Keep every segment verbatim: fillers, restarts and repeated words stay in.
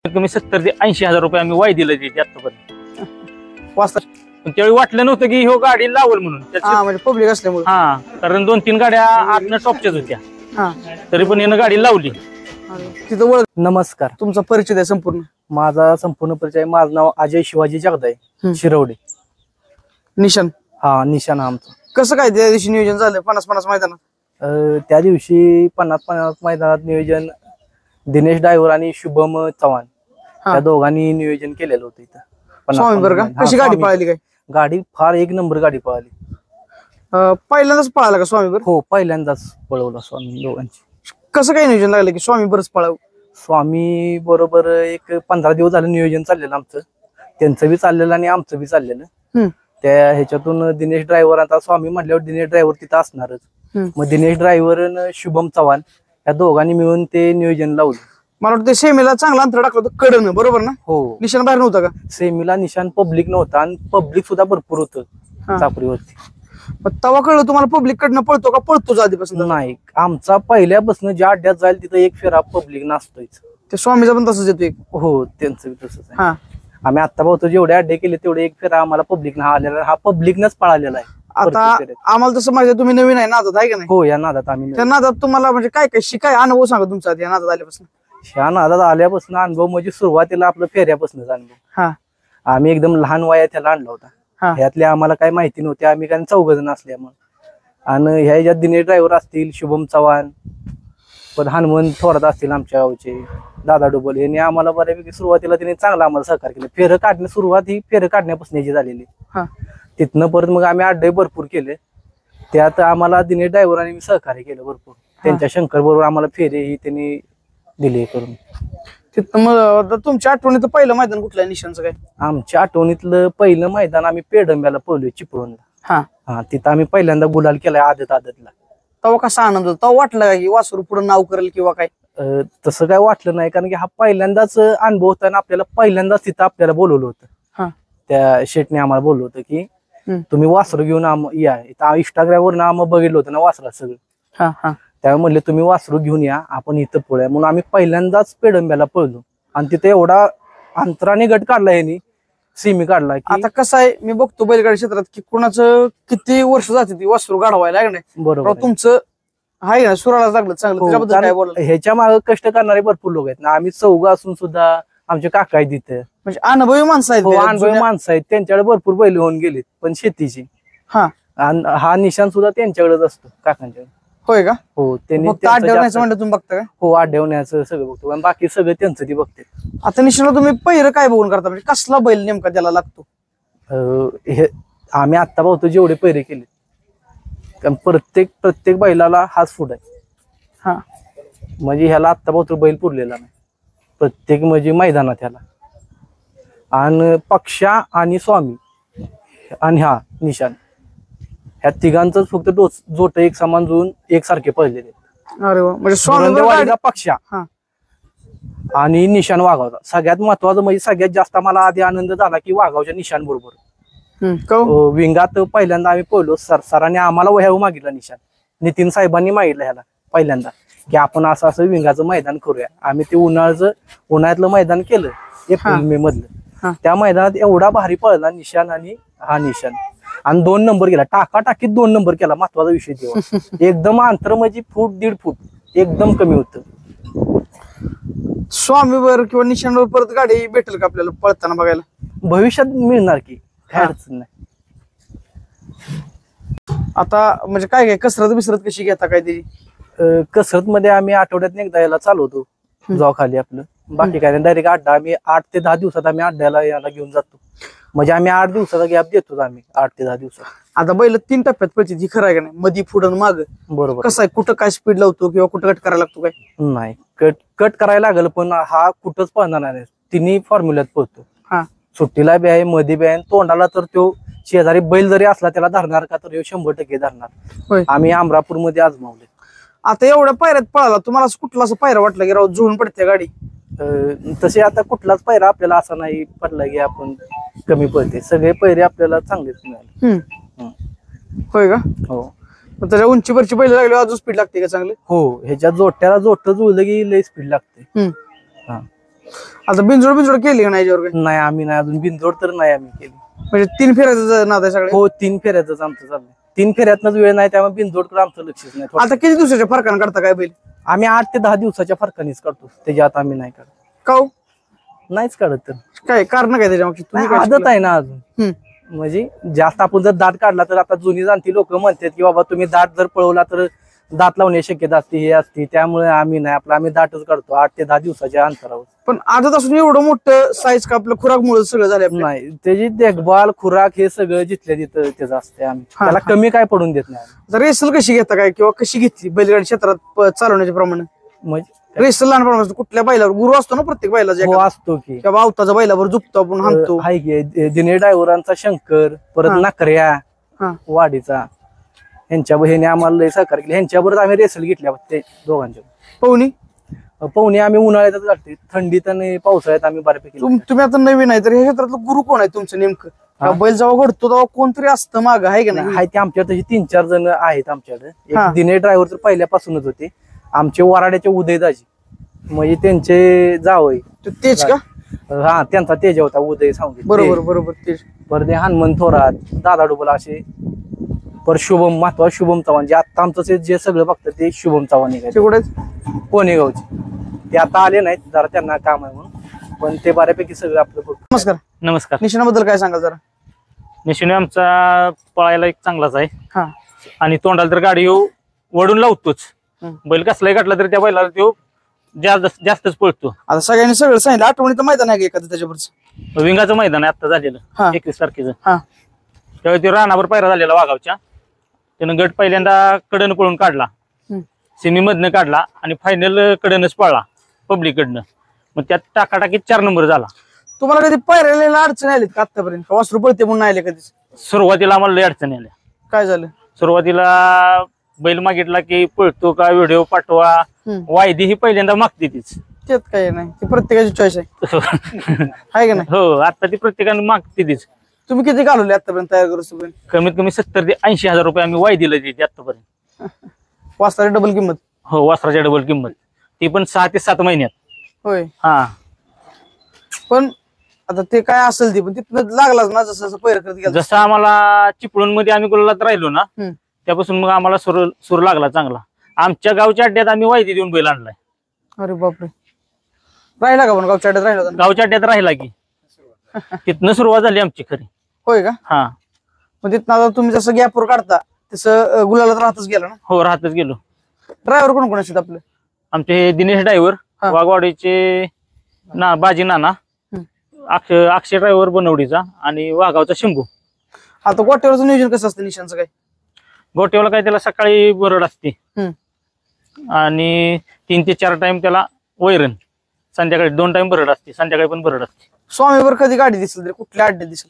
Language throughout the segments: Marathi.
कमी सत्तर ते ऐंशी हजार रुपये आम्ही वाय दिलं तिथे आतापर्यंत वाजता. पण त्यावेळी वाटलं नव्हतं की हो गाडी लावल म्हणून. हा म्हणजे पब्लिक असल्यामुळे. हा कारण दोन तीन गाड्या आतनं टॉपच्याच होत्या. हा तरी पण यानं गाडी लावली. तिथं ओळख. नमस्कार, तुमचा परिचय द्या संपूर्ण. माझा संपूर्ण परिचय. माझं नाव अजय शिवाजी जगदाय, शिरवडे. निशान. हा निशान आमचं. कसं काय त्या दिवशी नियोजन झालं पन्नास पन्नास मैदानात? अं, त्या दिवशी पन्नास पन्नास मैदानात नियोजन दिनेश ड्रायव्हर आणि शुभम चव्हाण त्या दोघांनी नियोजन केलेलं होतं इथं. स्वामी बरं का? कशी गाडी पळाली? काय गाडी फार एक नंबर गाडी पळाली. पहिल्यांदाच पळाला का स्वामी बरं? हो, पहिल्यांदाच पळवला स्वामी दोघांची. कसं काय नियोजन लागलं की स्वामी बरंच पळावं? स्वामी बरोबर एक पंधरा दिवस झालं नियोजन चाललेलं आमचं. त्यांचं बी चाललेलं आणि आमचं बी चाललेलं. त्या ह्याच्यातून दिनेश ड्रायव्हर, आता स्वामी म्हटल्यावर दिनेश ड्रायव्हर तिथं असणारच. मग दिनेश ड्रायव्हर आणि शुभम चव्हाण या दोघांनी मिळून ते नियोजन लावलं. मला वाटतं सेमीला चांगला अंतर टाकलं होतं कडनं, बरोबर ना? हो. निशाण बाहेर नव्हता का? सेमीला निशाण पब्लिक नव्हता आणि पब्लिक सुद्धा भरपूर होतं चापरीवरती. तवा कळलं तुम्हाला पब्लिक कडनं पळतो का पळतोच आधीपासून? नाही, आमचा पहिल्यापासून ज्या अड्ड्यात जाईल तिथं एक फेरा पब्लिक नसतोच. ते स्वामीचा पण तसंच येतो एक. हो, त्यांचं बी तसंच आहे. हा, आम्ही आता बघतो जेवढे अड्डे केले तेवढे एक फेरा आम्हाला पब्लिक ना आलेला. हा पब्लिकनच पळालेला आहे. आता आम्हाला तसं माहिती, तुम्ही नवीन आहे नादात, आहे का नाही? हो, या नादात आम्ही. त्या नादात तुम्हाला म्हणजे काय काय शिकाय अनुभव सांगा तुमचा या नादात आल्यापासून? ह्या नादात आल्यापासून अनुभव म्हणजे सुरुवातीला आपलं फेऱ्यापासूनच अनुभव. हा, आम्ही एकदम लहान वयात त्याला आणला होता. ह्यातले आम्हाला काही माहिती नव्हती, आम्ही काही चौघ जण असल्यामुळे. आणि ह्या ह्याच्यात दिनेश ड्रायव्हर असतील, शुभम चव्हाण, पण हनुमंत थोरात असतील आमच्या गावचे, दादा डोबल, यांनी आम्हाला बऱ्यापैकी सुरुवातीला त्यांनी चांगला आम्हाला सहकार्य केलं. फेरं काढणे सुरुवात ही फेरं काढण्यापासून याची झालेली. तिथनं परत मग आम्ही अड्डे भरपूर केले. त्यात आम्हाला दिनेश ड्रायव्हरांनी सहकार्य केलं भरपूर. त्यांच्या शंकर बरोबर आम्हाला फेरे ही त्यांनी दिले करून. तिथं मग तुमच्या आठवणीत पहिलं मैदान कुठलं आहे निशांचं काय? आमच्या आठवणीतलं पहिलं मैदान आम्ही पेडंब्याला पळलोय, चिपळूणला. हा हा तिथं आम्ही पहिल्यांदा गुलाल केलाय आदत आदतला. तेव्हा कसा आनंद होता? तेव्हा वाटलं की वासरू पुढे नाव करेल किंवा काय? तसं काय वाटलं नाही, कारण की हा पहिल्यांदाच अनुभव होता आणि आपल्याला पहिल्यांदाच तिथं आपल्याला बोलवलं होतं. त्या शेटने आम्हाला बोललं होतं की तुम्ही वासरू घेऊन या. इंस्टाग्राम वर ना आम्ही बघितलं होतं ना वासरा सगळं. त्यामुळे म्हणले तुम्ही वासरू घेऊन या, आपण इथं पळूया. म्हणून आम्ही पहिल्यांदाच पेडंब्याला पळलो आणि तिथे एवढा अंतराने गट काढला यांनी, सिमी काढला. आता कसं आहे, मी बघतो बैलगाडी क्षेत्रात की कुणाचं किती वर्ष जाते ती वासरू गाढवायला, आहे नाही? बरोबर. तुमचं आहे ना सुराला लागलं चांगलं. ह्याच्या मागे कष्ट करणारे भरपूर लोक आहेत ना. आम्ही चौघ असून सुद्धा आमचे काका आहेत तिथे, म्हणजे अनुभवी माणसं आहेत. अनुभवी माणसं आहेत, त्यांच्याकडे भरपूर बैल होऊन गेलेत पण शेतीची. हा, हा निशाण सुद्धा त्यांच्याकडेच असतो, काकांच्याकडे. होय का? हो, त्यांनी आड्यावण्याचं म्हणलं तुम्ही बघता का? हो, आड्यावण्याचं सगळं बघतो आणि बाकी सगळं त्यांचं ती बघते. आता निशाला तुम्ही पहिरं काय बघून करता, म्हणजे कसला बैल नेमका त्याला लागतो? हे आम्ही आता बघतो जेवढे पहिरे केले, कारण प्रत्येक प्रत्येक बैलाला हाच फूट आहे. हा, म्हणजे ह्याला आत्ता बघतो बैल पुरलेला नाही प्रत्येक म्हणजे मैदानात ह्याला. आणि पक्षा आणि स्वामी आणि हा निशान, ह्या तिघांच फक्त डोस जोट एक समान जुळून एकसारखे पडलेले. अरे वा, म्हणजे स्वामी पक्षा आणि निशान वाघावचा. सगळ्यात महत्वाचं म्हणजे सगळ्यात जास्त मला आधी आनंद झाला की वाघावच्या निशान बरोबर विंगात पहिल्यांदा आम्ही पळलो. सर सरांनी आम्हाला वह्या मागितला निशान, नितीन साहेबांनी मागितलं ह्याला पहिल्यांदा की आपण असं असं विंगाचं मैदान करूया. आम्ही ते उन्हाळ्याचं उन्हाळ्यातलं मैदान केलं एप्रिल मे मधलं. त्या मैदानात एवढा भारी पळला निशान आणि हा निशान, आणि दोन नंबर केला, टाका टाकीत दोन नंबर केला. महत्वाचा विषय तेव्हा एकदम अंतर म्हणजे फूट दीड फूट एकदम कमी होतं. स्वामीवर किंवा निशाणवर परत गाडी भेटेल का आपल्याला पळताना बघायला? भविष्यात मिळणार की, काय अडचण नाही. आता म्हणजे काय काय कसरत बिसरत कशी घेता काय तरी? कसरत मध्ये आम्ही आठवड्यात एकदा याला चालवतो जाऊ खाली आपलं, बाकी काय नाही. डायरेक्ट अड्डा आम्ही आठ ते दहा दिवसात आम्ही अड्ड्याला याला घेऊन जातो. म्हणजे आम्ही आठ दिवसाचा गॅप देतो आम्ही, आठ ते दहा दिवसात. आता बैल तीन टप्प्यात पळते, ही खरं आहे का नाही? मधी पुढं माग. बरोबर. कसं आहे, कुठं काय स्पीड लावतो किंवा कुठं कट करायला लागतो काय? नाही, कट कट करायला लागल पण हा कुठंच पळणार नाही. तिन्ही फॉर्म्युल्यात पळतो. हा, सुट्टीला बी आहे, मध्ये बी आहे, तोंडाला तर तो शेजारी बैल जरी असला त्याला धरणार का, तर शंभर टक्के धरणार. आम्ही अमरापूर मध्ये आजमावले. आता एवढ्या पायऱ्यात पळाला, तुम्हाला कुठला असं पायरा वाटला की राव जुळून पडते गाडी? तसे आता कुठलाच पायरा आपल्याला असा नाही पडला की आपण कमी पडते. सगळे पैरे आपल्याला चांगलेच मिळाले. होय का? हो. त्याच्या उंचीवरची बैल लागली अजून स्पीड लागते का चांगली? हो, ह्याच्या जोट्याला जोट जुळलं की लय स्पीड लागते. आता बिनजोड बिनजोड केली का नाही याच्यावर? नाही आम्ही नाही अजून बिनजोड तर नाही आम्ही केली. म्हणजे तीन फेऱ्याचं नाद आहे सगळे? हो तीन फेऱ्याच आमचं चाललंय. तीन फेऱ्यातनच वेळ नाही त्यामुळे बिनजोडकडे आमचं लक्षच नाही. आता किती दिवसाच्या फरकानं काढता काय बैल? आम्ही आठ ते दहा दिवसाच्या फरकानेच काढतो, त्याच्यात आम्ही नाही काढत. का नाहीच काढत. तर काय कारण काय त्याच्या मागची? आदत आहे ना अजून. म्हणजे जास्त आपण जर दात काढला तर आता जुनी जाणती लोक म्हणतात की बाबा तुम्ही दात जर पळवला तर दात लावण्याची शक्यता असते, हे असते, त्यामुळे आम्ही नाही, आपलं आम्ही दाटच काढतो आठ ते दहा दिवसाच्या अंतरावर. पण आदत असून एवढं मोठं साईज का आपलं खुराक मुळे सगळं झालं नाही? त्याची देखभाल खुराक हे सगळं जिथल्या तिथं त्याचं असते. आम्ही त्याला कमी काय पडून देत नाही. रेसल कशी घेता काय किंवा कशी घेतली बैलगाडी क्षेत्रात चालवण्याच्या प्रमाणे? म्हणजे रेसल लहानपणापासून कुठल्या बैलावर गुरु असतो ना प्रत्येक बैलाचा? असतो की किंवा आवताचा बैलावर झुकतो आपण हाणतो. हाय की दिने ड्रायव्हरांचा शंकर, परत नाकऱ्या वाडीचा, ह्यांच्या बहिणी आम्हाला लय सहकार्य केले. ह्यांच्याबरोबर आम्ही रेसल घेतल्या ते दोघांच्या. पवनी पवनी आम्ही उन्हाळ्यातच घालते, थंडीत आणि पावसाळ्यात आम्ही बऱ्यापैकी. तुम्ही आता नवीन आहे तर ह्या क्षेत्रातलं गुरु कोण आहे तुमचं नेमकं? बैल जेव्हा घडतो तेव्हा कोणतरी असतं माग, आहे का नाही? हाय ते आमच्याकडे तीन चार जण आहेत आमच्याकडे. एक दिने ड्रायव्हर तर पहिल्यापासूनच होते आमचे वराड्याचे उदयदाजी, म्हणजे त्यांचे जावई. तेज का? हा त्यांचा तेज होता उदय सांगते. बरोबर बरोबर तेज. परत हनुमंत थोरात, दादा डुबल असे. पर शुभम महत्वा शुभम चव्हाण जे आता आमचं जे सगळं बघतं ते शुभम चव्हाण कुठे कोणेगावचे. ते आता आले नाहीत, जरा त्यांना काम आहे म्हणून, पण ते बऱ्यापैकी सगळं आपलं. नमस्कार. नमस्कार. निशाणाबद्दल काय सांगाल जरा? निशाण आमचा पळायला एक चांगलाच आहे. हा. आणि तोंडाला तर गाडी वडून लावतोच. बैल कसलाही काढला तर त्या बैलाला तो जास्त जास्तच पळतो. आता सगळ्यांनी सगळं सांगितलं, आठवणीचं मैदान आहे एखादं त्याच्यावरच? विंगाचं मैदान आहे आता झालेलं एकवीस तारखेचं. हा. त्यावेळी तो रानावर पायरा झालेला वाघावच्या. त्यानं गट पहिल्यांदा कडन पळून काढला, सेमी मधनं काढला आणि फायनल कडनच पळला पब्लिक कडनं. मग त्यात टाकाटाकीत चार नंबर झाला. तुम्हाला कधी पायऱ्याला अडचण आली का आतापर्यंत? वासरू पळते म्हणून आले कधीच? सुरुवातीला आम्हाला लय अडचणी आल्या. काय झालं? सुरुवातीला बैल मागितला की पळतो का व्हिडिओ पाठवा, वायदी ही पहिल्यांदा मागते तीच. त्यात काय नाही, ती प्रत्येकाची चॉईस आहे, आहे का नाही? हो, आता ती प्रत्येकाने मागते तीच. तुम्ही किती घालवले आतापर्यंत तयार करू? कमीत कमी सत्तर ते ऐंशी हजार रुपये आम्ही वाय दिलं तिथे आतापर्यंत. वासराची डबल किंमत? हो, वासराची डबल किंमत, ती पण सहा ते सात महिन्यात. होय. हा. पण आता ते काय असेल ते पण तिथनं लागलाच ना, जसं पैर करत गेला. जसं आम्हाला चिपळूण मध्ये आम्ही गुलालात राहिलो ना, त्यापासून मग आम्हाला सूर सूर लागला चांगला. आमच्या गावच्या अड्ड्यात आम्ही वायदी देऊन बैल आणलाय. अरे बापरे. राहिला का पण गावच्या अड्ड्यात? राहिला गावच्या अड्ड्यात राहिला की तिथनं सुरुवात झाली आमची खरी. होय का? हा. मग तिथनं आता तुम्ही जसं गॅपवर काढता तसं गुलालात राहतच गेला ना? हो, राहतच गेलो. ड्रायव्हर कोण कोण असतात आपले? आमचे दिनेश ड्रायव्हर, वाघवाडीचे ना बाजी नाना, अक्षय अक्षय ड्रायव्हर बनवडीचा आणि वाघावचा शंभू. आता गोट्यावरचं नियोजन कसं असतं निशांचं काय? गोट्यावरला काय त्याला सकाळी बरड असते आणि तीन ते चार टाइम त्याला वैरण, संध्याकाळी दोन टाइम बरड असते, संध्याकाळी पण बरड असते. स्वामीवर कधी गाडी दिसेल तरी कुठल्या अड्ड्यात दिसेल?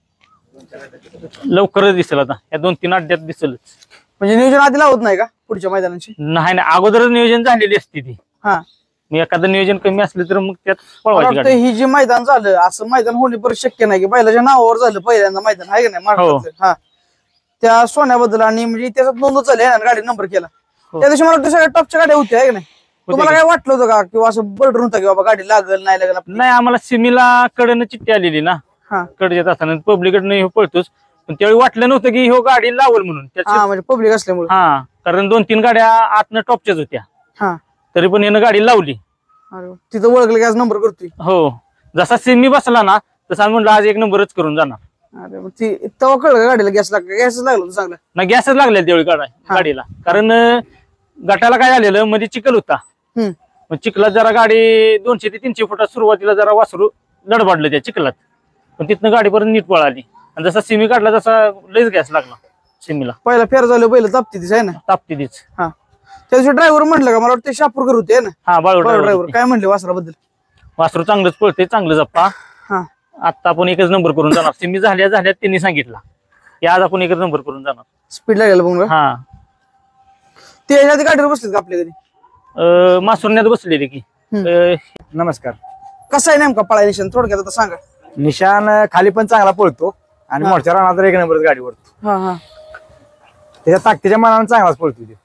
लवकरच दिसेल, आता या दोन तीन अड्ड्यात दिसेलच. म्हणजे नियोजन आधी लावत नाही का पुढच्या मैदानाची? नाही नाही, अगोदरच नियोजन झालेली असते ती. हा. मग एखादं नियोजन कमी असलं तर मग त्यात पळवायची. ही जे मैदान झालं असं मैदान होणे परत शक्य नाही की बैलाच्या नावावर झालं पहिल्यांदा मैदान, आहे का नाही? हा. त्या सोन्याबद्दल आणि म्हणजे त्याच्यात नोंद झाली आहे ना, गाडी नंबर केला त्या दिवशी मला वाटतं सगळ्या टॉपच्या गाड्या होत्या, आहे का नाही? तुम्हाला काय वाटलं होतं का किंवा असं बर्डन होतं की बाबा गाडी लागल नाही लागल? नाही, आम्हाला सिमीला कडनं चिठ्ठी आलेली ना, कडच्यात असताना पब्लिक कडनं पळतोच, पण त्यावेळी वाटलं नव्हतं की हो गाडी लावल म्हणून. म्हणजे पब्लिक असल्यामुळे. हा, कारण दोन तीन गाड्या आतनं टॉपच्याच होत्या, तरी पण यानं गाडी लावली. तिथं ओळखलं की आज नंबर करतोय. हो, जसा सिमी बसला ना तसा म्हणलं आज एक नंबरच करून जाणार. अरे मग ती तेव्हा कळलं गाडीला गॅस लागला? गॅसच लागला चांगला? नाही, गॅसच लागला त्यावेळी गाडीला, कारण गटाला काय झालेलं मध्ये चिखल होता. मग चिखलात जरा गाडी दोनशे ते तीनशे फुटात सुरुवातीला जरा वासरू लडबाडलं त्या चिखलात, पण तिथनं गाडीपर्यंत नीट पळाली आणि जसा सिमी काढला तसा लयच गॅस लागला सिमीला. पहिला फेर झालं पहिलं तापती तीच आहे ना? तापती तीच. हा. त्या दिवशी ड्रायव्हर म्हटलं का? मला वाटतं शापूरकर होते ना? हा, बाळू ड्रायव्हर. काय म्हणले वासराबद्दल? वासरू चांगलंच पळते, चांगलं जप्पा. आता आपण एकच नंबर करून जाणार, सिमी झाल्या झाल्या त्यांनी सांगितलं की आज आपण एकच नंबर करून जाणार. स्पीड लागेल बघ. हा. ते ह्याच्या गाडीवर बसलेत का आपल्या कधी? मासुरण्यात बसलेले की. नमस्कार. कसं आहे नेमका पळाय निशाण थोडक्यात आता सांगा. निशाण खाली पण चांगला पळतो आणि मोठ्या रानात एक नंबरच गाडी ओढतो. हा हा. त्याच्या ताकदीच्या मनाने चांगलाच पळतो.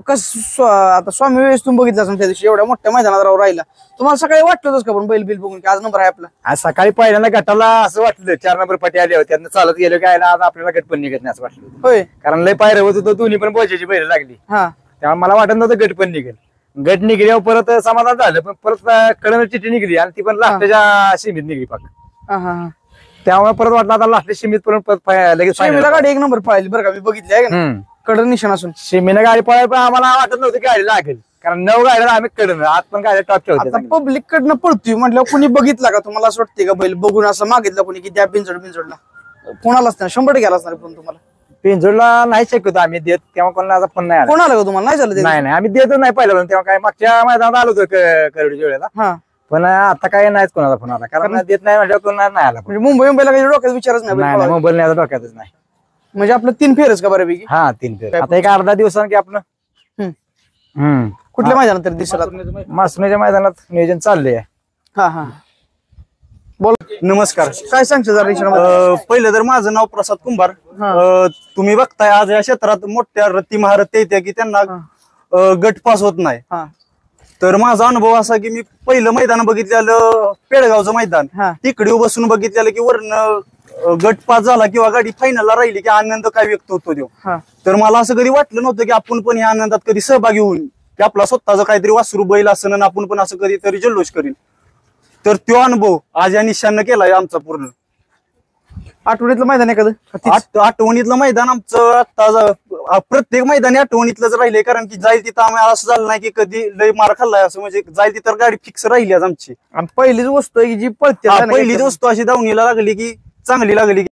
कस स्व- आता स्वामी वेळेस तुम्ही बघितलं असेल त्या दिवशी एवढ्या मोठ्या मैदानात राहू राहिला, तुम्हाला सकाळी वाटलं होतंच का पण बैल बिल बघून की आज नंबर आहे आपला? आज सकाळी पहिल्यांदा गटाला असं वाटलं, चार नंबर पटी आले होते, त्यांना चालत गेलो काय आज आपल्याला गट पण निघत नाही असं वाटलं होतं. होय. कारण लय पायऱ्या होत होतं, दोन्ही पण बोजाची बैल लागली, हा तेव्हा मला वाटत नव्हतं गट पण निघेल. गट निघल्यावर परत समाधान झालं, पण परत कडन चिठ्ठी निघली आणि ती पण लास्टच्या सीमित निघली पाक. हा हा त्यामुळे परत वाटलं आता लास्ट सीमित परत परत फाय- लगेच शिमीला final. गाडी एक नंबर पळाली बरं का, मी बघितली आहे का हम्म. कडन निशाण असून. सीमेनं गाडी पळायला पण आम्हाला वाटत नव्हतं की गाडी लागेल, कारण नऊ गाड्या आम्ही कडन आज पण गाड्या टॉपच्या आता होत्या. पब्लिक कडनं पळतोय म्हटल्यावर कुणी बघितला का तुम्हाला? असं वाटतंय का बैल बघून असं मागितलं कुणी की द्या बिंजोड बिंजोडला? कोणाला असतं शंभर टक्के आला असणार फोन तुम्हाला? पिंजोडला नाही शक्यतो आम्ही देत, तेव्हा कोणाला पण नाही आला. कोण आलं का तुम्हाला? नाही झालं ते? नाही नाही आम्ही देतच नाही पहिला, तेव्हा काय मागच्या मैदानात आलो होतो क- करडीच्या वेळेला, हा पण आता काय नाहीच कोणाला फोन आला, कारण देत नाही म्हटल्यावर कोणाला नाही आला phone. म्हणजे मुंबई मुंबईला काही डोक्यात विचारच नाही बैल नाही नाही पळवायचा. मोबाईल नाही आता डोक्यातच नाही. म्हणजे आपलं तीन फेरच का बऱ्यापैकी? हा तीन फेर आता एक अर्धा दिवसांनी की आपलं हम्म. हम्म कुठल्या मैदानात तरी दिसत आता? मासुनीच्या मैदानात नियोजन चाललंय. हा हा बोल. नमस्कार. काय सांगतो जरा रिक्षा अ, पहिलं तर माझं नाव प्रसाद कुंभार. अ, तुम्ही बघताय आज या क्षेत्रात मोठ्या रत्ती महारथी येते की त्यांना अ, गट पास होत नाही. हा तर माझा अनुभव असा की मी पहिलं मैदान बघितलेलं पेडगावचं मैदान, हा तिकडे बसून बघितलेलं की वरनं अ, गट पास झाला किंवा गाडी फायनलला राहिली की आनंद काय व्यक्त होतो देव. हा तर मला असं कधी वाटलं नव्हतं की आपण पण या आनंदात कधी सहभागी होऊन की आपला स्वतःचा काहीतरी वासरू बैल असं आणि आपण पण असं कधीतरी जल्लोष करीन. तर तो अनुभव आज या निशांना केलाय आमचा पूर्ण. आठवड्यातलं मैदान एखादं का तीच? आठ- आठवणीतलं मैदान आमचं आता ज- प्रत्येक मैदानी आठवणीतलंच राहिलंय, कारण की जाईल तिथं आम्हाला असं झालं नाही की कधी लय मार खाल्लाय असं, म्हणजे जाईल तिथं गाडी फिक्स राहिली आज आमची. आणि पहिलीच वस्तू आहे की जी पळते हा, पहिलीच वस्तू अशी दावणीला लागली की चांगली लागली.